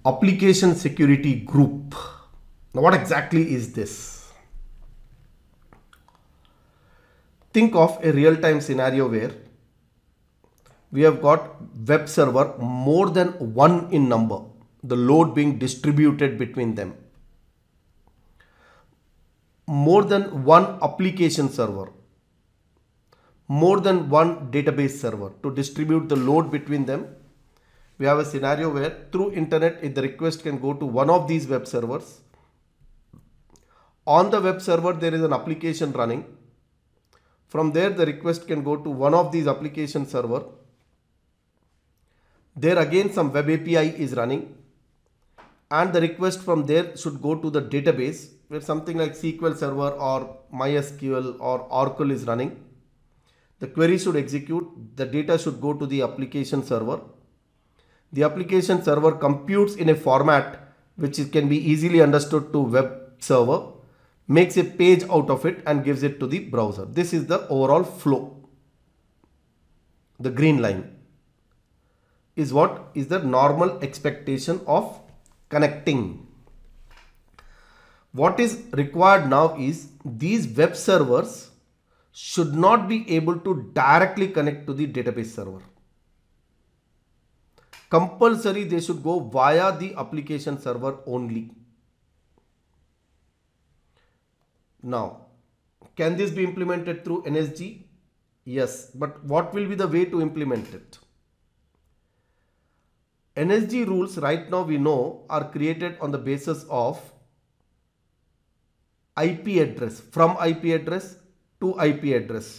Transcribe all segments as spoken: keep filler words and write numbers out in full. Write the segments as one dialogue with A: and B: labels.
A: application security group. Now, what exactly is this? Think of a real-time scenario where we have got web server more than one in number, the load being distributed between them. More than one application server, more than one database server. To distribute the load between them, we have a scenario where through internet, if the request can go to one of these web servers. On the web server, there is an application running. From there, the request can go to one of these application server. There again, some web A P I is running. And the request from there should go to the database where something like S Q L Server or MySQL or Oracle is running. The query should execute. The data should go to the application server. The application server computes in a format which can be easily understood to web server, makes a page out of it and gives it to the browser. This is the overall flow. The green line is what is the normal expectation of connecting. What is required now is these web servers should not be able to directly connect to the database server. Compulsory, they should go via the application server only. Now, can this be implemented through N S G? Yes, but what will be the way to implement it? N S G rules right now we know are created on the basis of I P address, from I P address to I P address.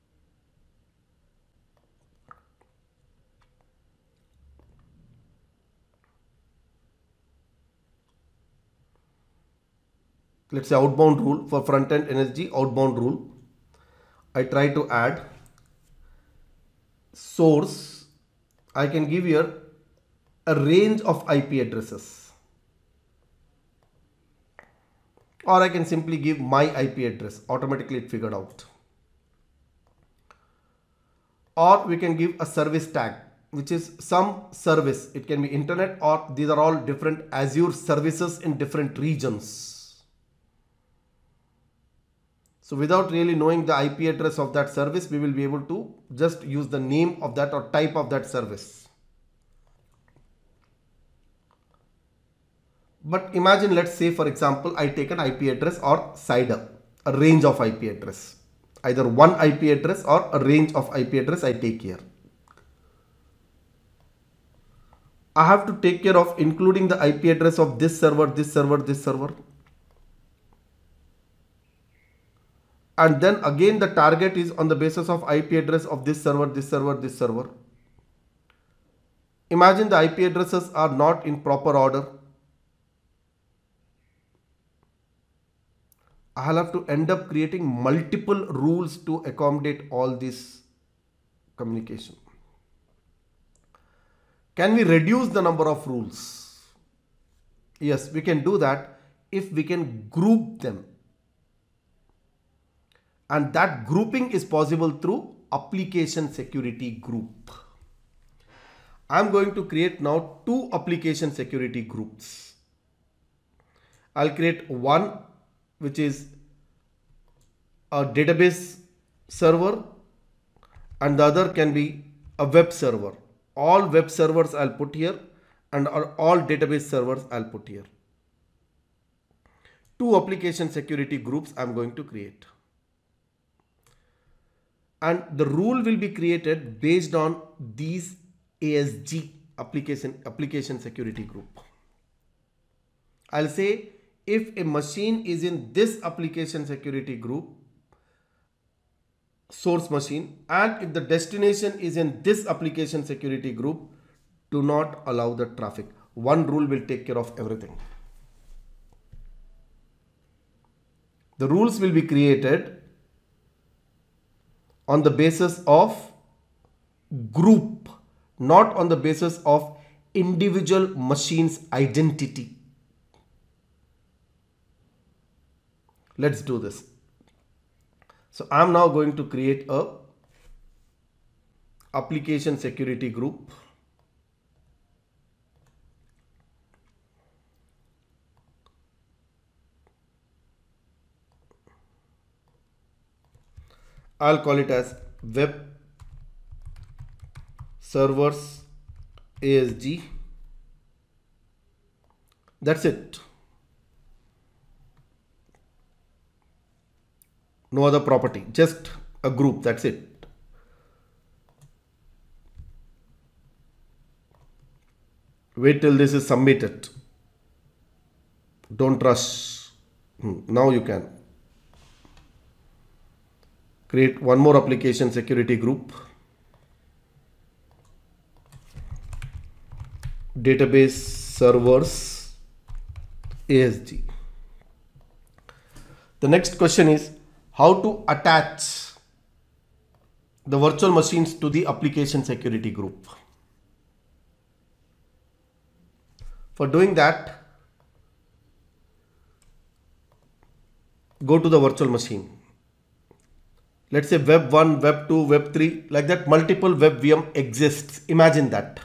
A: Let's say outbound rule for front-end N S G, outbound rule. I try to add source. I can give here a range of I P addresses. Or I can simply give my I P address. Automatically it figured out. Or we can give a service tag, which is some service. It can be internet, or these are all different Azure services in different regions. So without really knowing the I P address of that service, we will be able to just use the name of that or type of that service. But imagine, let's say for example, I take an I P address or S I D R, a range of I P address. Either one I P address or a range of I P address I take here. I have to take care of including the I P address of this server, this server, this server. And then again the target is on the basis of I P address of this server, this server, this server. Imagine the I P addresses are not in proper order. I'll have to end up creating multiple rules to accommodate all this communication. Can we reduce the number of rules? Yes, we can do that if we can group them. And that grouping is possible through application security group. I'm going to create now two application security groups. I'll create one which is a database server and the other can be a web server. All web servers I'll put here and all database servers I'll put here. Two application security groups I'm going to create. And the rule will be created based on these A S G application, application security group. I'll say if a machine is in this application security group, source machine, and if the destination is in this application security group, do not allow the traffic. One rule will take care of everything. The rules will be created on the basis of group, not on the basis of individual machine's identity. Let's do this. So I'm now going to create a application security group. I'll call it as web servers A S G. That's it. No other property, just a group. That's it. Wait till this is submitted. Don't rush. Hmm. Now you can create one more application security group. Database servers A S G. The next question is how to attach the virtual machines to the application security group. For doing that, go to the virtual machine. Let's say web one, web two, web three, like that multiple web V M exists. Imagine that.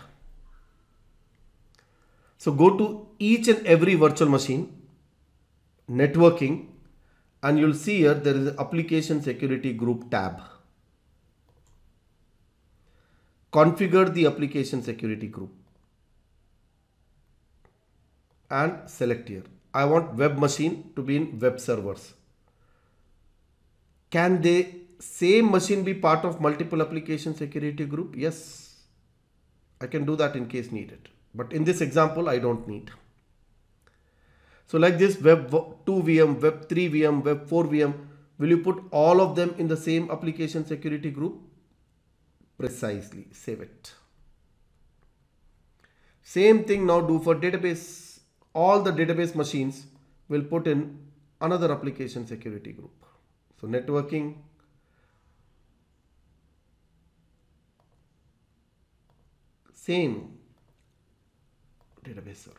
A: So go to each and every virtual machine, networking, and you'll see here there is an application security group tab. Configure the application security group and select here. I want web machine to be in web servers. Can the same machine be part of multiple application security group? Yes, I can do that in case needed. But in this example, I don't need. So like this web two V M, web three V M, web four V M, will you put all of them in the same application security group? Precisely, save it. Same thing now do for database. All the database machines will put in another application security group. So networking, same database servers.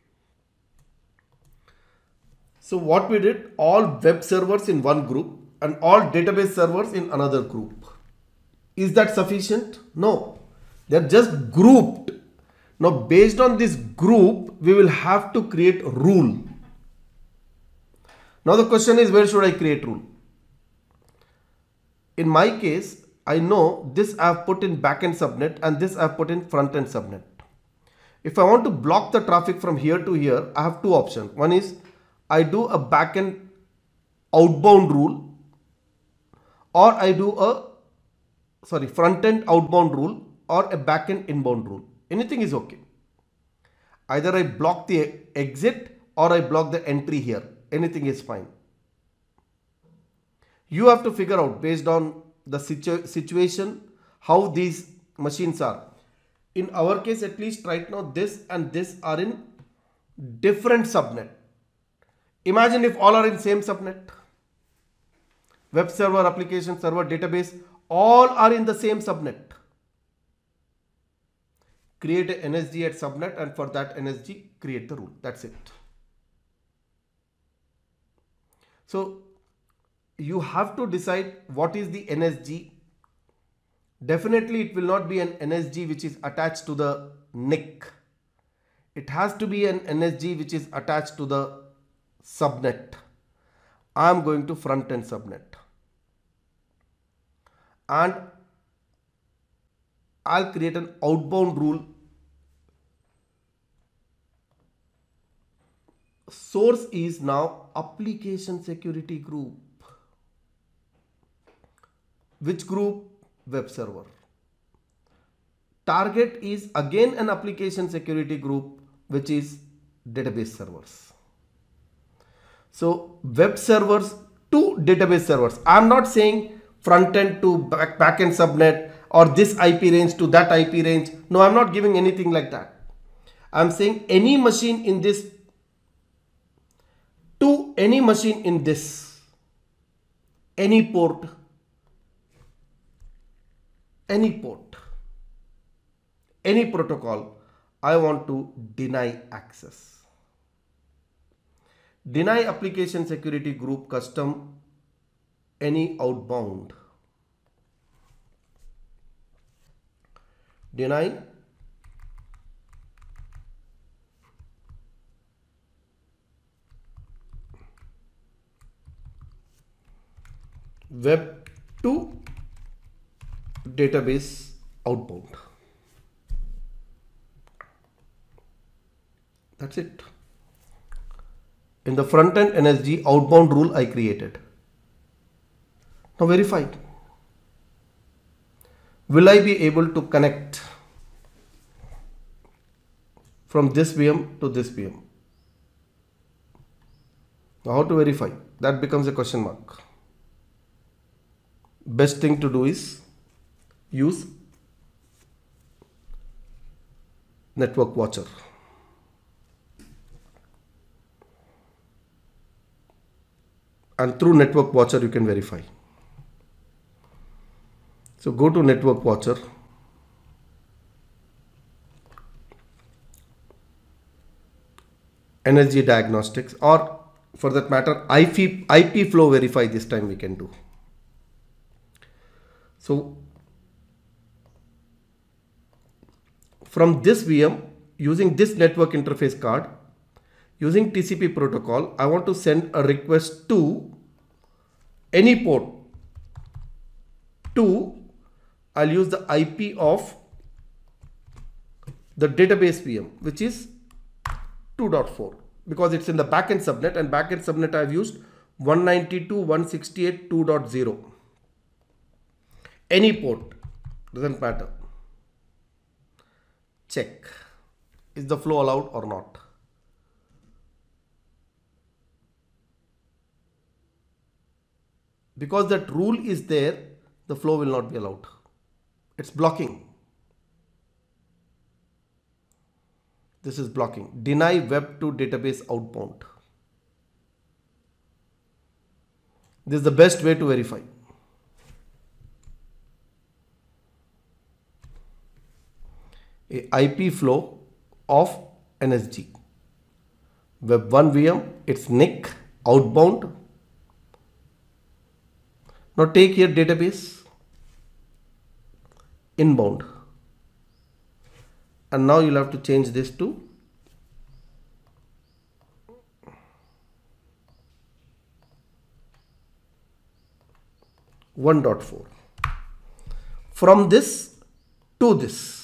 A: So what we did, all web servers in one group and all database servers in another group. Is that sufficient? No, they're just grouped. Now based on this group, we will have to create rule. Now the question is, where should I create rule? In my case, I know this I have put in backend subnet and this I have put in frontend subnet. If I want to block the traffic from here to here, I have two options. One is I do a backend outbound rule, or I do a sorry front-end outbound rule or a backend inbound rule. Anything is okay. Either I block the exit or I block the entry here. Anything is fine. You have to figure out based on the situ situation how these machines are. In our case, at least right now, this and this are in different subnet. Imagine if all are in same subnet. Web server, application server, database, all are in the same subnet. Create a N S G at subnet, and for that N S G, create the rule. That's it. So you have to decide what is the N S G. Definitely it will not be an N S G which is attached to the N I C. It has to be an N S G which is attached to the subnet. I am going to front-end subnet. And I'll create an outbound rule. Source is now application security group. Which group? Web server. Target is again an application security group, which is database servers. So web servers to database servers. I'm not saying front end to back, back end subnet or this I P range to that I P range. No, I'm not giving anything like that. I'm saying any machine in this to any machine in this, any port, any port, any protocol, I want to deny access. Deny application security group custom any outbound. Deny web to database outbound. That's it. In the front end N S G outbound rule I created. Now verify. Will I be able to connect from this V M to this V M? Now how to verify? That becomes a question mark. Best thing to do is use Network Watcher. And through Network Watcher you can verify. So go to Network Watcher. N S G diagnostics, or for that matter I P, I P flow verify this time we can do. So from this V M, using this network interface card, using T C P protocol, I want to send a request to any port. To I'll use the I P of the database V M, which is two dot four, because it's in the backend subnet, and backend subnet I've used one ninety-two dot one sixty-eight dot two dot zero. Any port, doesn't matter. Check, is the flow allowed or not? Because that rule is there, the flow will not be allowed. It's blocking. This is blocking. Deny web to database outbound. This is the best way to verify. A I P flow of N S G. Web one V M, its N I C, outbound. Now take here database, inbound. And now you'll have to change this to one dot four. From this to this.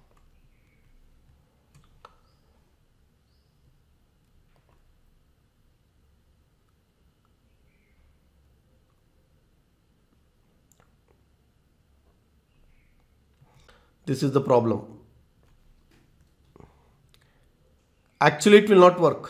A: This is the problem. Actually, it will not work,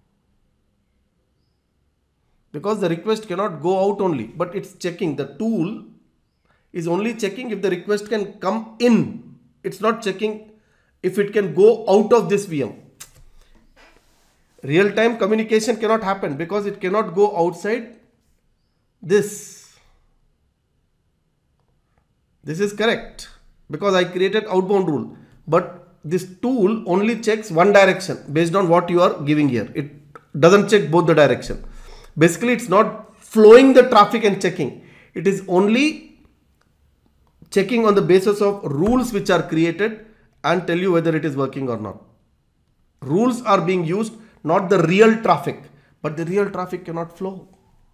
A: because the request cannot go out only, but it's checking. The tool is only checking if the request can come in. It's not checking if it can go out of this V M. Real-time communication cannot happen because it cannot go outside this. This is correct because I created outbound rule, but this tool only checks one direction based on what you are giving here. It doesn't check both the direction. Basically, it's not flowing the traffic and checking. It is only checking on the basis of rules which are created and tell you whether it is working or not. Rules are being used, not the real traffic, but the real traffic cannot flow.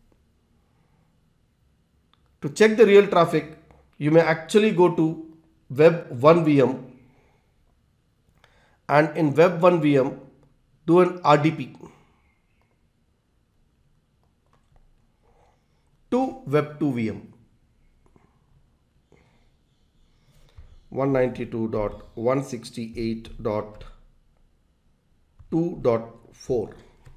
A: To check the real traffic, you may actually go to web one V M, and in web one V M do an R D P to web two V M. one ninety-two dot one sixty-eight dot two dot four.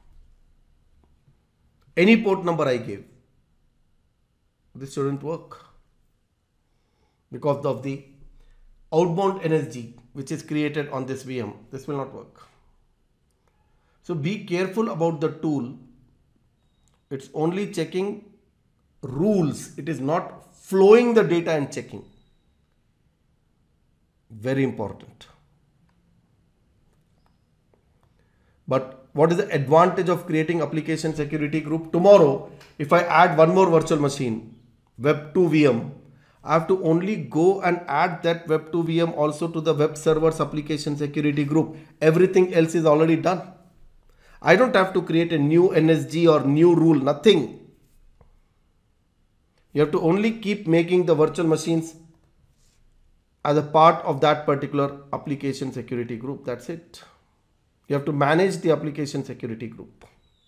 A: Any port number I gave, this shouldn't work because of the outbound N S G which is created on this V M. This will not work. So be careful about the tool. It's only checking rules. It is not flowing the data and checking. Very important. But what is the advantage of creating application security group? Tomorrow, if I add one more virtual machine, web two V M, I have to only go and add that web two V M also to the web servers application security group. Everything else is already done. I don't have to create a new N S G or new rule, nothing. You have to only keep making the virtual machines as a part of that particular application security group. That's it. You have to manage the application security group.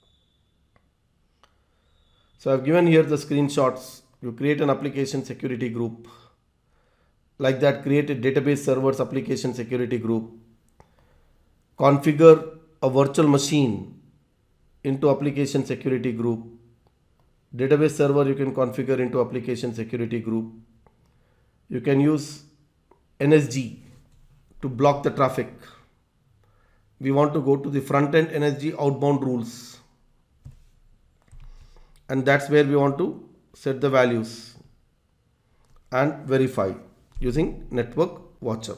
A: So I've given here the screenshots. You create an application security group. Like that, create a database servers application security group. Configure a virtual machine into application security group. Database server you can configure into application security group. You can use N S G to block the traffic. We want to go to the front end N S G outbound rules. And that's where we want to set the values and verify using network watcher.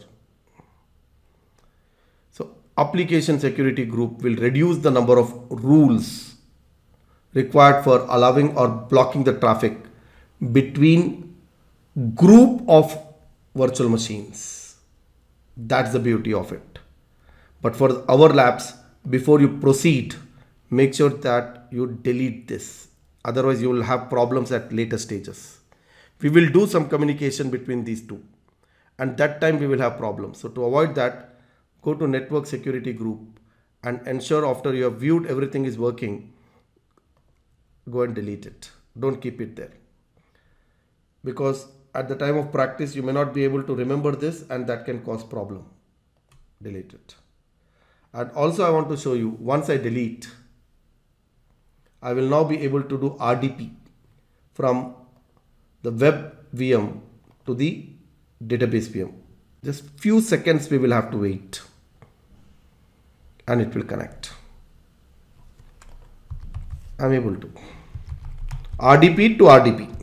A: So application security group will reduce the number of rules required for allowing or blocking the traffic between group of virtual machines. That's the beauty of it. But for our labs, before you proceed, make sure that you delete this. Otherwise, you will have problems at later stages. We will do some communication between these two, and that time we will have problems. So to avoid that, go to network security group and ensure after you have viewed everything is working, go and delete it. Don't keep it there. Because at the time of practice, you may not be able to remember this, and that can cause problem. Delete it. And also I want to show you, once I delete, I will now be able to do R D P from the web V M to the database V M. Just few seconds we will have to wait, and it will connect. I'm able to R D P to R D P.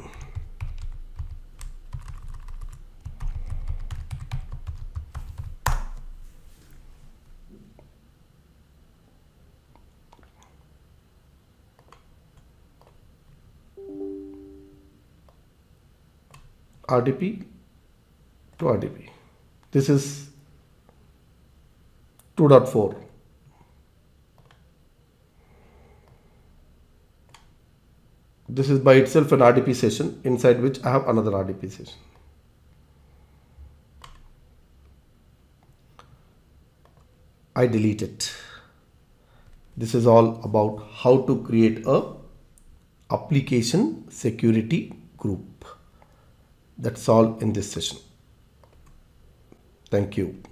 A: R D P to R D P. This is two point four. This is by itself an R D P session, inside which I have another R D P session. I delete it. This is all about how to create a application security group. That's all in this session. Thank you.